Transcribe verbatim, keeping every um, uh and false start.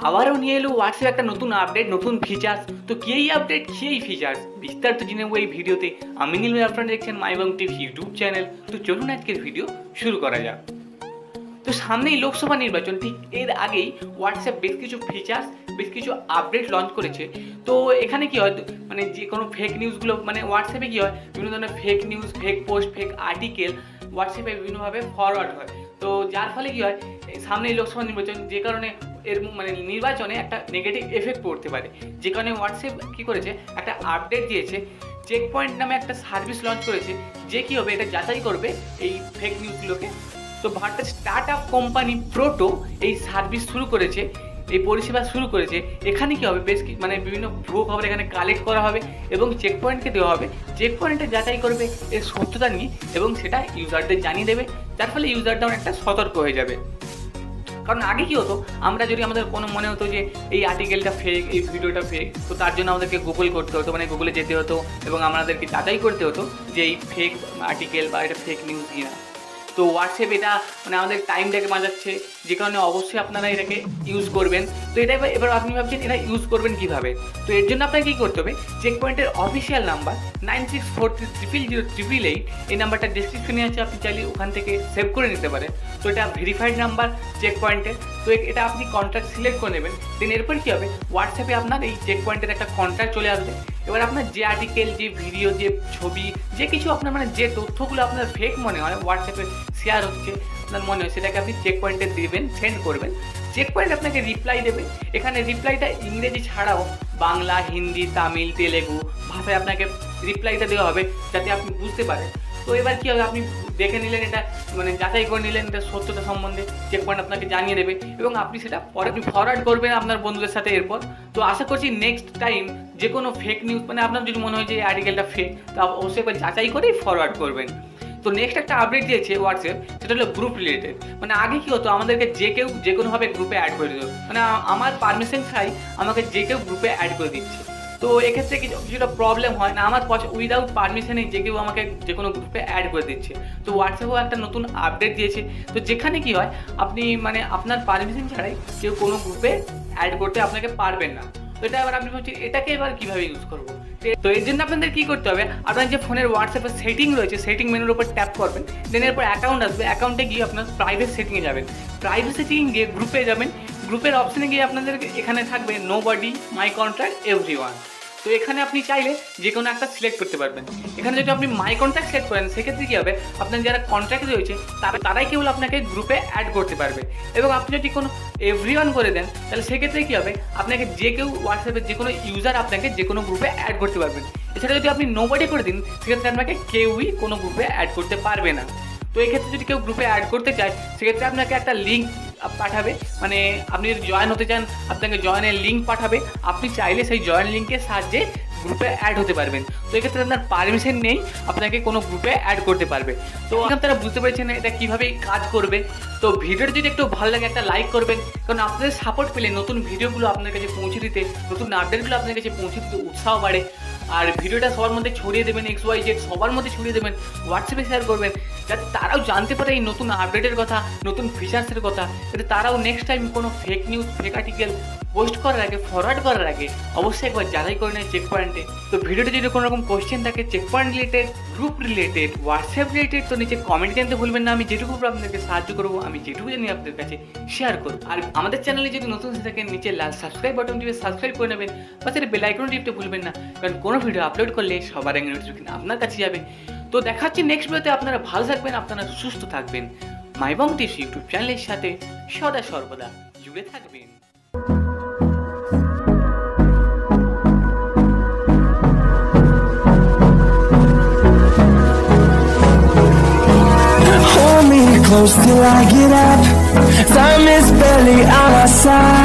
আবারও নিয়ে এলো হোয়াটসঅ্যাপ একটা নতুন আপডেট, নতুন ফিচার্স। তো কি এই আপডেট, কি এই ফিচার্স, বিস্তারিত জেনে নেবো এই ভিডিওতে। আমি নীল, আপনারা দেখছেন মাইবং টিভস ইউটিউব চ্যানেল। তো চলুন আজকের ভিডিও শুরু করা যাক। তো সামনেই লোকসভা নির্বাচন, ঠিক এর আগেই হোয়াটসঅ্যাপ বেশ কিছু ফিচার্স, বেশ কিছু আপডেট লঞ্চ করেছে। তো এখানে কি হয়, মানে যে কোনো ফেক নিউজগুলো, মানে হোয়াটসঅ্যাপে কি হয়, বিভিন্ন ধরনের fake news, fake post, fake article হোয়াটসঅ্যাপে বিভিন্নভাবে ফরওয়ার্ড হয়। তো যার ফলে কি হয়, সামনেই লোকসভা নির্বাচন, যে কারণে এর মানে নির্বাচনে একটা নেগেটিভ এফেক্ট পড়তে পারে। যে কারণে হোয়াটসঅ্যাপ কী করেছে, একটা আপডেট দিয়েছে, চেক পয়েন্ট নামে একটা সার্ভিস লঞ্চ করেছে, যে কী হবে, এটা যাচাই করবে এই ফেক নিউজগুলোকে। তো ভারতের স্টার্ট আপ কোম্পানি প্রোটো এই সার্ভিস শুরু করেছে, এই পরিষেবা শুরু করেছে। এখানে কী হবে, বেশ মানে বিভিন্ন ভুয়ো খবর এখানে কালেক্ট করা হবে এবং চেক পয়েন্টকে দেওয়া হবে। চেক পয়েন্টে যাচাই করবে এর সত্যতা নিয়ে এবং সেটা ইউজারদের জানিয়ে দেবে, যার ফলে ইউজারটা অনেকটা সতর্ক হয়ে যাবে। কারণ আগে কী হতো, আমরা যদি আমাদের কোনো মনে হতো যে এই আর্টিকেলটা ফেক, এই ভিডিওটা ফেক, তো তার জন্য আমাদেরকে গুগল করতে হতো, মানে গুগলে যেতে হতো এবং আমাদেরকে যাচাই করতে হতো যে এই ফেক আর্টিকেল বা এটা ফেক নিউজ কিনা। তো হোয়াটসঅ্যাপ এটা মানে আমাদের টাইমটাকে বাঁচাচ্ছে, যে কারণে অবশ্যই আপনারা এটাকে ইউজ করবেন। তো এটা এবার আপনি ভাবছেন এটা ইউজ করবেন কীভাবে। তো এর জন্য আপনাকে কী করতে হবে, চেক পয়েন্টের official number nine six four three triple zero triple eight, এই নাম্বারটা ডিসক্রিপশনে আছে, আপনি চাইলে ওখান থেকে সেভ করে নিতে পারেন। তো এটা ভেরিফাইড নাম্বার চেক পয়েন্টের। তো এটা আপনি কন্ট্রাক্ট সিলেক্ট করে নেবেন। দেন এরপর কী হবে, হোয়াটসঅ্যাপে আপনার এই চেক পয়েন্টের একটা কন্ট্রাক্ট চলে আসবে। এবার আপনার যে আর্টিকেল, যে ভিডিও, যে ছবি, যে কিছু আপনার মানে যে তথ্যগুলো আপনার ফেক মনে হয় হোয়াটসঅ্যাপে শেয়ার হচ্ছে, আপনার মনে হয়, সেটাকে আপনি চেক পয়েন্টে দেবেন, সেন্ড করবেন। চেক পয়েন্ট আপনাকে রিপ্লাই দেবে। এখানে রিপ্লাইটা ইংরেজি ছাড়াও বাংলা, হিন্দি, তামিল, তেলেগু ভাষায় আপনাকে রিপ্লাইটা দেওয়া হবে, যাতে আপনি বুঝতে পারেন। তো এবার কী হবে, আপনি দেখে নিলেন, এটা মানে যাচাই করে নিলেন এটা সত্যতা সম্বন্ধে, চেক পয়েন্ট আপনাকে জানিয়ে দেবে এবং আপনি সেটা পরে আপনি ফরওয়ার্ড করবেন আপনার বন্ধুদের সাথে। এরপর তো আশা করছি নেক্সট টাইম যে কোনো ফেক নিউজ, মানে আপনার যদি মনে হয় যে এই আর্টিকেলটা ফেক, তা অবশ্যই একবার যাচাই করেই ফরওয়ার্ড করবেন। তো নেক্সট একটা আপডেট দিয়েছে হোয়াটসঅ্যাপ, সেটা হলো গ্রুপ রিলেটেড। মানে আগে কী হতো, আমাদেরকে যে কেউ যে কোনোভাবে গ্রুপে অ্যাড করে দিত, মানে আমার পারমিশন ছাড়াই আমাকে যে কেউ গ্রুপে অ্যাড করে দিচ্ছে। তো এক্ষেত্রে কিছু কিছুটা প্রবলেম হয় না, আমার উইদাউট পারমিশনে যে কেউ আমাকে যে কোনো গ্রুপে অ্যাড করে দিচ্ছে। তো হোয়াটসঅ্যাপও একটা নতুন আপডেট দিয়েছে, তো যেখানে কি হয়, আপনি মানে আপনার পারমিশন ছাড়াই কেউ কোনো গ্রুপে অ্যাড করতে আপনাকে পারবেন না। তো এটা এবার আপনি ভাবছেন এটাকে এবার কীভাবে ইউজ করবো। তো এর জন্য আপনাদের কী করতে হবে, আপনার যে ফোনের হোয়াটসঅ্যাপের সেটিং রয়েছে, সেটিং মেনুর উপর ট্যাপ করবেন। দেন এরপর অ্যাকাউন্ট আসবে, অ্যাকাউন্টে গিয়ে আপনার প্রাইভেট সেটিংয়ে যাবেন। প্রাইভেট সেটিং গিয়ে গ্রুপে যাবেন। গ্রুপের অপশানে গিয়ে আপনাদের এখানে থাকবে nobody, my contact, everyone. তো এখানে আপনি চাইলে যে কোনো একটা সিলেক্ট করতে পারবেন। এখানে যদি আপনি মাই কন্ট্যাক্ট সিলেক্ট করেন, সেক্ষেত্রে কী হবে, আপনার যারা কন্ট্যাক্ট রয়েছে তারা তারাই কেবল আপনাকে গ্রুপে অ্যাড করতে পারবে। এবং আপনি যদি কোনো এভরিওয়ান করে দেন, তাহলে সেক্ষেত্রে কী হবে, আপনাকে যে কেউ হোয়াটসঅ্যাপের যে কোনো ইউজার আপনাকে যে কোনো গ্রুপে অ্যাড করতে পারবেন। এছাড়া যদি আপনি নোবডি করে দিন, সেক্ষেত্রে আপনাকে কেউই কোনো গ্রুপে অ্যাড করতে পারবে না। তো এক্ষেত্রে যদি কেউ গ্রুপে অ্যাড করতে চায়, সেক্ষেত্রে আপনাকে একটা লিঙ্ক পাঠাবে, মানে আপনি যদি জয়েন হতে চান আপনাকে জয়েনের লিঙ্ক পাঠাবে। আপনি চাইলে সেই জয়েন লিঙ্কের সাহায্যে গ্রুপে অ্যাড হতে পারবেন। তো এক্ষেত্রে আপনার পারমিশন নেই, আপনাকে কোনো গ্রুপে অ্যাড করতে পারবে। তো আপনারা বুঝতে পেরেছেন এটা কীভাবে কাজ করবে। তো ভিডিওটা যদি একটু ভালো লাগে একটা লাইক করবেন, কারণ আপনাদের সাপোর্ট পেলে নতুন ভিডিওগুলো আপনার কাছে পৌঁছে দিতে, নতুন আপডেটগুলো আপনার কাছে পৌঁছে দিতে উৎসাহ বাড়ে। আর ভিডিওটা সবার মধ্যে ছড়িয়ে দেবেন, এক্স ওয়াই জেড সবার মধ্যে ছড়িয়ে দেবেন, হোয়াটসঅ্যাপে শেয়ার করবেন, যাতে তারাও জানতে পারে এই নতুন আপডেটের কথা, নতুন ফিচার্সের কথা, যাতে তারাও নেক্সট টাইম কোনো fake news, fake article post করার আগে, ফরওয়ার্ড করার আগে অবশ্যই একবার যাচাই করে নেয় চেক পয়েন্টে। তো ভিডিওতে যদি কোনো রকম কোয়েশ্চেন থাকে checkpoint related, group related, WhatsApp related, তো নিচে কমেন্ট জানতে ভুলবেন না। আমি যেটুকু আপনাদেরকে সাহায্য করবো, আমি যেটুকু জানি আপনাদের কাছে শেয়ার করব। আর আমাদের চ্যানেলে যদি নতুন হয়ে থাকেন, নিচে লাল সাবস্ক্রাইব বাটন টিপে সাবস্ক্রাইব করে নেবেন, বা সেটা বেল আইকন টিপতে ভুলবেন না, কারণ কোনো ভিডিও আপলোড করলে সবার আগে নোটিফিকেশন আপনার কাছে যাবে। তো দেখা হচ্ছে নেক্সট ভিডিওতে। আপনারা ভালো থাকবেন, আপনারা সুস্থ থাকবেন, মাইবং টিভস ইউটিউব চ্যানেলের সাথে সদা সর্বদা জুড়ে থাকবেন। Hold me close till I get up. Time is barely on our side.